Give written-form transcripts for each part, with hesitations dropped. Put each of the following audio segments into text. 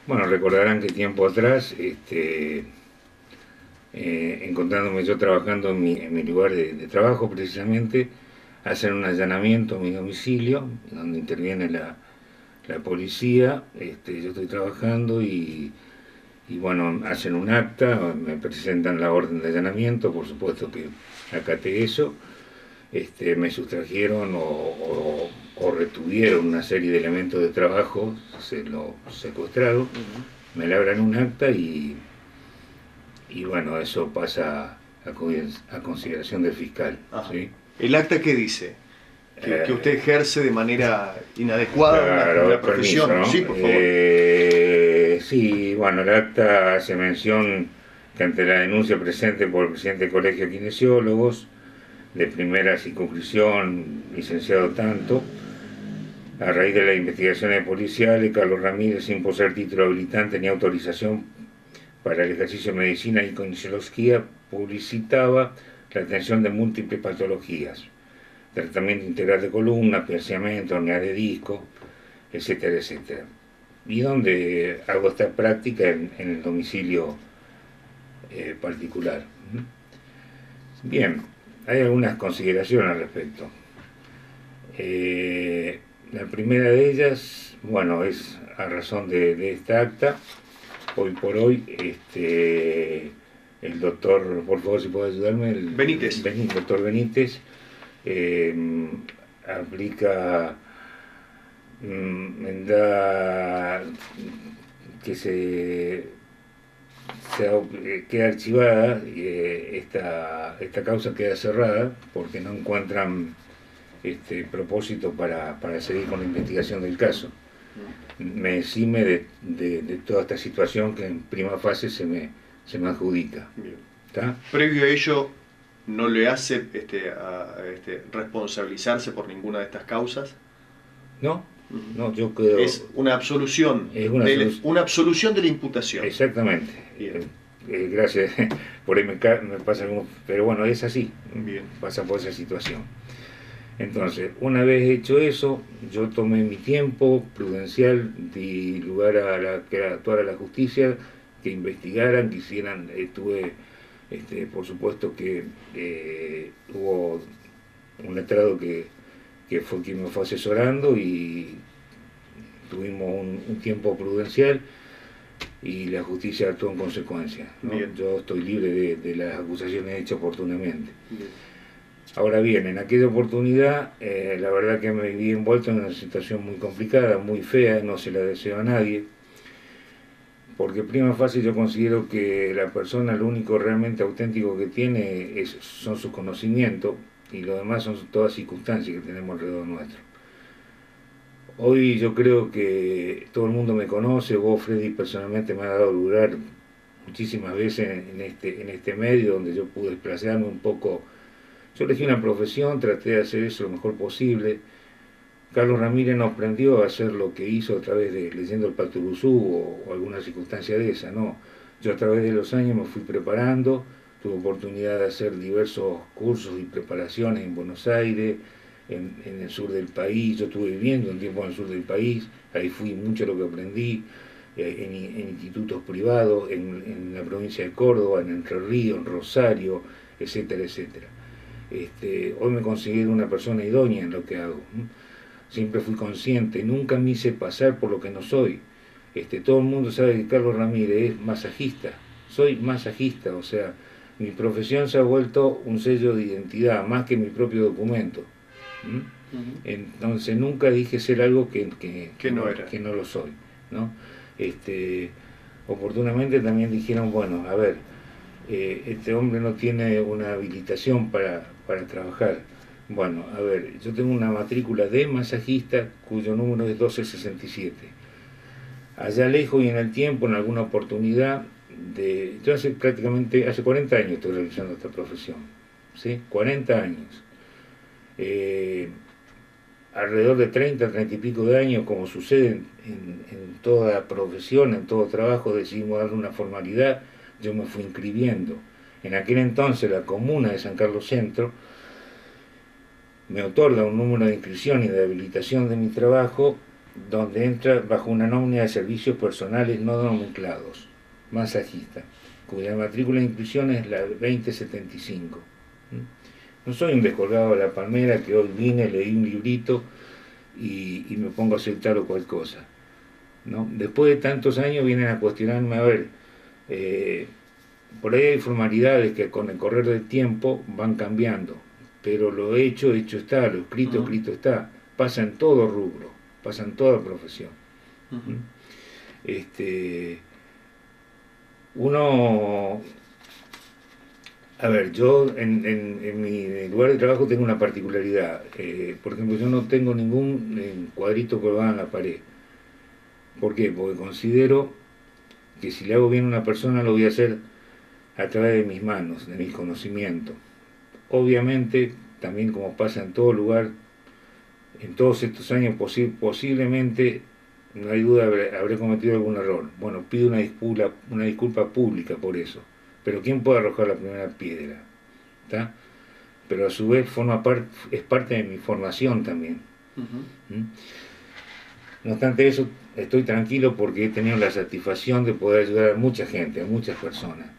Bueno, recordarán que tiempo atrás, encontrándome yo trabajando en mi lugar de trabajo precisamente, hacen un allanamiento a mi domicilio, donde interviene la policía, yo estoy trabajando y bueno, hacen un acta, me presentan la orden de allanamiento, por supuesto que acaté eso, me sustrajeron o retuvieron una serie de elementos de trabajo, se lo secuestraron, me labran un acta y bueno, eso pasa a consideración del fiscal. ¿Sí? ¿El acta qué dice? Que usted ejerce de manera inadecuada claro, una profesión. Permiso, ¿no? Sí, por favor. Sí, bueno, el acta hace mención que ante la denuncia presente por el presidente del Colegio de Kinesiólogos, de primera circunscripción, licenciado tanto, a raíz de las investigaciones policiales, Carlos Ramírez, sin poseer título habilitante ni autorización para el ejercicio de medicina y kinesiología, publicitaba la atención de múltiples patologías, tratamiento integral de columna, pierciamiento, hernia de disco, etcétera, etcétera. Y donde hago esta práctica en el domicilio particular. Bien, hay algunas consideraciones al respecto. La primera de ellas, bueno, es a razón de esta acta. Hoy por hoy, el doctor, por favor, si puede ayudarme, Benítez. Doctor Benítez, aplica, da que queda archivada, esta causa queda cerrada porque no encuentran propósito para seguir con la investigación del caso. Me exime de toda esta situación que en prima fase se me adjudica. ¿Está? Previo a ello, ¿no le hace responsabilizarse por ninguna de estas causas? No, no, yo creo... Es una absolución, una absolución de la imputación. Exactamente. Gracias, por ahí me pasa algo, pero bueno, es así. Bien. Pasa por esa situación. Entonces, una vez hecho eso, yo tomé mi tiempo prudencial, di lugar a que actuara la justicia, que investigaran, que hicieran, por supuesto que hubo un letrado que fue quien me fue asesorando y tuvimos un tiempo prudencial y la justicia actuó en consecuencia, ¿no? Yo estoy libre de las acusaciones hechas oportunamente. Bien. Ahora bien, en aquella oportunidad, la verdad que me vi envuelto en una situación muy complicada, muy fea, no se la deseo a nadie, porque prima facie yo considero que la persona lo único realmente auténtico que tiene son sus conocimientos y lo demás son todas circunstancias que tenemos alrededor nuestro. Hoy yo creo que todo el mundo me conoce, vos Freddy personalmente me ha dado lugar muchísimas veces en este medio donde yo pude desplazarme un poco. Yo elegí una profesión, traté de hacer eso lo mejor posible. Carlos Ramírez no aprendió a hacer lo que hizo a través de leyendo el Paturuzú o alguna circunstancia de esa, no. Yo a través de los años me fui preparando, tuve oportunidad de hacer diversos cursos y preparaciones en Buenos Aires, en el sur del país. Yo estuve viviendo un tiempo en el sur del país, ahí fui mucho lo que aprendí, en institutos privados, en la provincia de Córdoba, en Entre Ríos, en Rosario, etcétera, etcétera. Hoy me considero una persona idónea en lo que hago. Siempre fui consciente, nunca me hice pasar por lo que no soy. Todo el mundo sabe que Carlos Ramírez es masajista. Soy masajista, o sea, mi profesión se ha vuelto un sello de identidad, más que mi propio documento. Entonces nunca dije ser algo que no lo soy, ¿no? Oportunamente también dijeron, bueno, a ver, este hombre no tiene una habilitación para trabajar. Bueno, a ver, yo tengo una matrícula de masajista cuyo número es 1267. Allá lejos y en el tiempo, en alguna oportunidad, yo hace 40 años estoy realizando esta profesión, ¿sí? 40 años. Alrededor de 30 y pico de años, como sucede en toda profesión, en todo trabajo, decidimos darle una formalidad. Yo me fui inscribiendo. En aquel entonces la comuna de San Carlos Centro me otorga un número de inscripción y de habilitación de mi trabajo donde entra bajo una nómina de servicios personales no nomenclados, masajista, cuya matrícula de inscripción es la 2075. No soy un descolgado de la palmera que hoy vine, leí un librito y me pongo a hacer tal o cual cosa, ¿no? Después de tantos años vienen a cuestionarme, a ver, por ahí hay formalidades que con el correr del tiempo van cambiando, pero lo hecho está, lo escrito, escrito está, pasa en todo rubro, pasa en toda profesión. Uno, a ver, yo en mi lugar de trabajo tengo una particularidad, por ejemplo, yo no tengo ningún cuadrito colgado en la pared. ¿Por qué? Porque considero que si le hago bien a una persona lo voy a hacer a través de mis manos, de mis conocimientos. Obviamente, también como pasa en todo lugar, en todos estos años posiblemente, no hay duda, habré cometido algún error. Bueno, pido una disculpa pública por eso. Pero ¿quién puede arrojar la primera piedra? ¿Está? Pero a su vez es parte de mi formación también. No obstante eso, estoy tranquilo porque he tenido la satisfacción de poder ayudar a mucha gente, a muchas personas.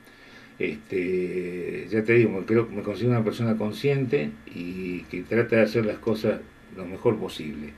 Ya te digo, me considero una persona consciente y que trata de hacer las cosas lo mejor posible.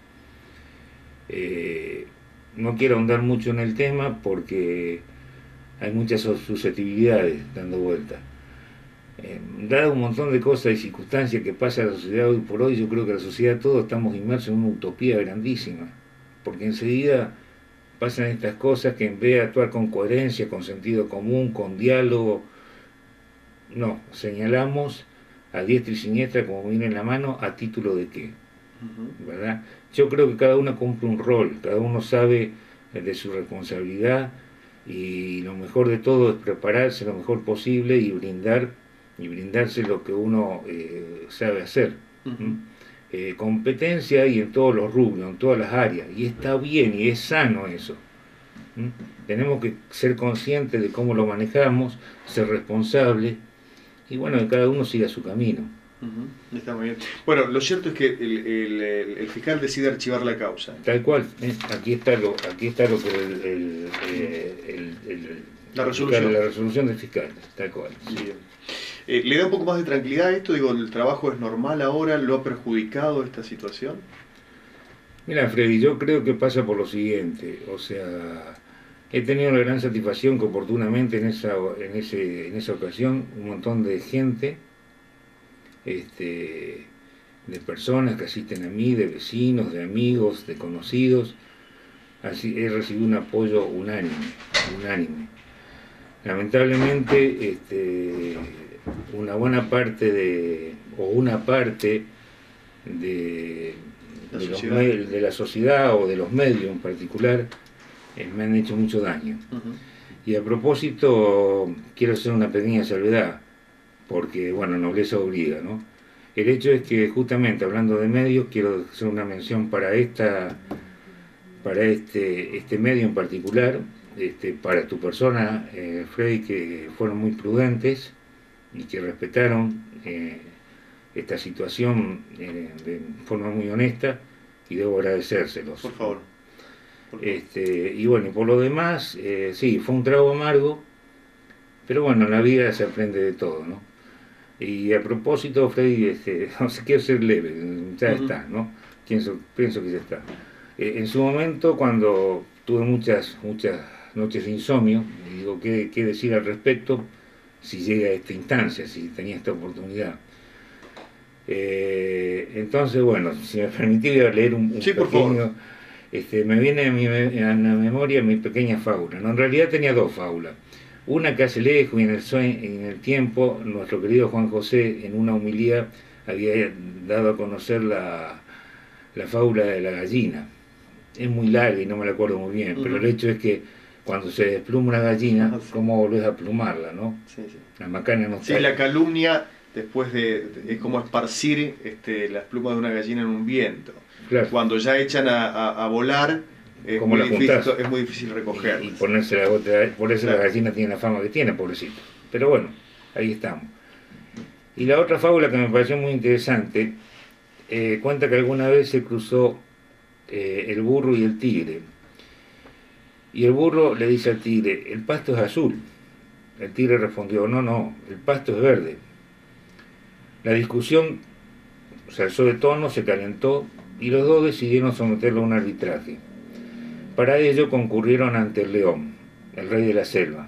No quiero ahondar mucho en el tema porque hay muchas susceptibilidades dando vuelta. Dado un montón de cosas y circunstancias que pasa en la sociedad hoy por hoy, yo creo que la sociedad todos estamos inmersos en una utopía grandísima, porque enseguida pasan estas cosas que en vez de actuar con coherencia, con sentido común, con diálogo, no, señalamos a diestra y siniestra como viene en la mano, a título de qué, ¿verdad? Yo creo que cada uno cumple un rol, cada uno sabe de su responsabilidad y lo mejor de todo es prepararse lo mejor posible y brindarse lo que uno sabe hacer. Competencia hay en todos los rubros, en todas las áreas, y está bien y es sano eso. Tenemos que ser conscientes de cómo lo manejamos, ser responsables, y bueno, que cada uno siga su camino. Está muy bien. Bueno, lo cierto es que el fiscal decide archivar la causa. Tal cual, aquí está lo que la resolución del fiscal, tal cual. Bien. ¿Le da un poco más de tranquilidad a esto? Digo, ¿el trabajo es normal ahora? ¿Lo ha perjudicado esta situación? Mira, Freddy, yo creo que pasa por lo siguiente, o sea, he tenido la gran satisfacción que oportunamente en esa ocasión un montón de gente, de personas que asisten a mí, de vecinos, de amigos, de conocidos, así he recibido un apoyo unánime. Lamentablemente, una parte de la sociedad o de los medios en particular me han hecho mucho daño. Y a propósito, quiero hacer una pequeña salvedad, porque, bueno, nobleza obliga, ¿no? El hecho es que, justamente, hablando de medios, quiero hacer una mención para este medio en particular, para tu persona, Freddy, que fueron muy prudentes y que respetaron esta situación de forma muy honesta, y debo agradecérselos. Por favor. Y bueno, y por lo demás, sí, fue un trago amargo, pero bueno, en la vida se aprende de todo, ¿no? Y a propósito, Freddy, no sé, quiero ser leve, ya está, ¿no? Pienso que ya está. En su momento, cuando tuve muchas noches de insomnio, y digo, ¿qué decir al respecto si llega a esta instancia, si tenía esta oportunidad? Entonces, bueno, si me permitís, voy a leer un sí, pequeño... por favor. Me viene a la memoria mi pequeña fábula, ¿no? En realidad tenía dos fábulas. Una que hace lejos y en el tiempo, nuestro querido Juan José, en una homilía, había dado a conocer la fábula de la gallina. Es muy larga y no me la acuerdo muy bien, pero el hecho es que cuando se despluma una gallina, ¿cómo volvés a plumarla, no? Sí. La macana no está. Sí, la calumnia después es como esparcir las plumas de una gallina en un viento. Claro. Cuando ya echan a volar, es muy difícil recogerlas. Y ponerse la gota, por eso claro. La gallina tiene la fama que tiene, pobrecito. Pero bueno, ahí estamos. Y la otra fábula que me pareció muy interesante, cuenta que alguna vez se cruzó el burro y el tigre. Y el burro le dice al tigre, el pasto es azul. El tigre respondió, no, no, el pasto es verde. La discusión se alzó de tono, se calentó y los dos decidieron someterlo a un arbitraje. Para ello concurrieron ante el león, el rey de la selva.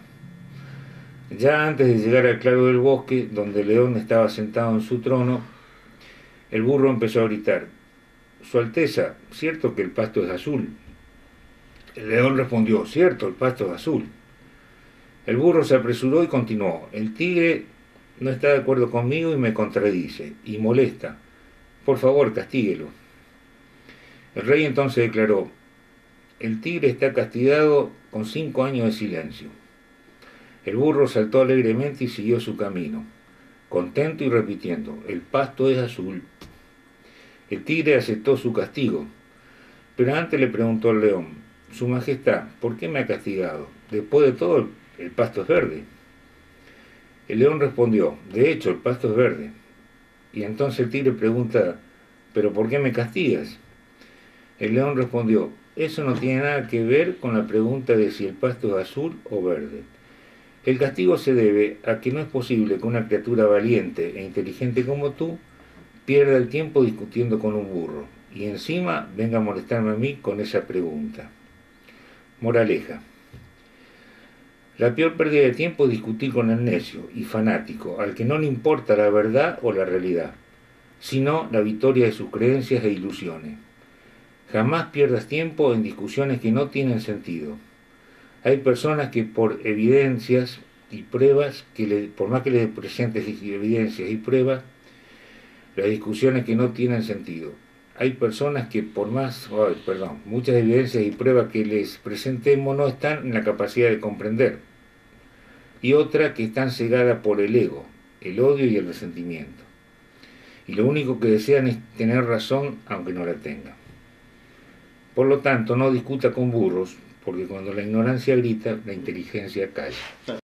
Ya antes de llegar al claro del bosque, donde el león estaba sentado en su trono, el burro empezó a gritar, Su Alteza, ¿cierto que el pasto es azul? El león respondió, cierto, el pasto es azul. El burro se apresuró y continuó, el tigre no está de acuerdo conmigo y me contradice, y molesta. Por favor, castíguelo. El rey entonces declaró, el tigre está castigado con 5 años de silencio. El burro saltó alegremente y siguió su camino, contento y repitiendo, el pasto es azul. El tigre aceptó su castigo, pero antes le preguntó al león, Su Majestad, ¿por qué me ha castigado? Después de todo, el pasto es verde. El león respondió, de hecho, el pasto es verde. Y entonces el tigre pregunta, ¿pero por qué me castigas? El león respondió, eso no tiene nada que ver con la pregunta de si el pasto es azul o verde. El castigo se debe a que no es posible que una criatura valiente e inteligente como tú pierda el tiempo discutiendo con un burro y encima venga a molestarme a mí con esa pregunta. Moraleja. La peor pérdida de tiempo es discutir con el necio y fanático, al que no le importa la verdad o la realidad, sino la victoria de sus creencias e ilusiones. Jamás pierdas tiempo en discusiones que no tienen sentido. Hay personas que por evidencias y pruebas, por más que les presentes evidencias y pruebas, las discusiones que no tienen sentido. Hay personas que muchas evidencias y pruebas que les presentemos no están en la capacidad de comprender. Y otras que están cegadas por el ego, el odio y el resentimiento. Y lo único que desean es tener razón aunque no la tengan. Por lo tanto, no discuta con burros, porque cuando la ignorancia grita, la inteligencia calla.